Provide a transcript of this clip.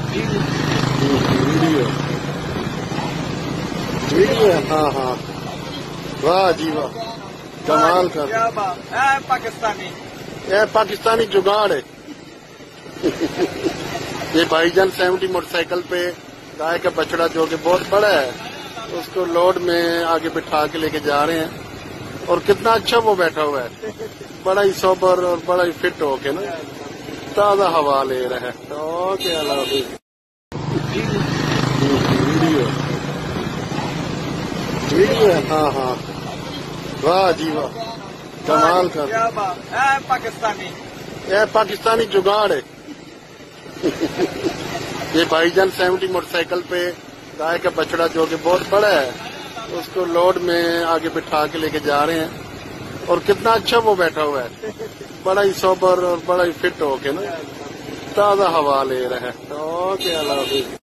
video video ہاں ہاں واہ جی واہ کمال کا پاکستانی پاکستانی جگاڑ ہے یہ بھائی جان 70 موٹر سائیکل پہ گائے کا بچڑا جو کہ بہت بڑا ہے اس کو لوڈ میں آگے بٹھا کے لے کے جا رہے ہیں اور کتنا اچھا وہ بیٹھا ہوا ہے بڑا ہی سوبر اور بڑا ہی فٹ ہو کے نا تازہ ہوا لے رہا ہے اوکے اللہ حافظ ویڈیو ویڈیو ہاں ہاں واہ جی واہ کمال کا پاکستانی پاکستانی جگاڑ ہے یہ بھائی جان 70 موٹر سائیکل پہ گائے کا بچڑا جو کہ بہت بڑا ہے اس کو لوڈ میں آگے بٹھا کے لے کے جا رہے ہیں اور کتنا اچھا وہ بیٹھا ہوا ہے بڑا ہی سوبر اور بڑا ہی فٹ ہو کے نا تازہ ہوا لے رہا ہے اوکے اللہ حافظ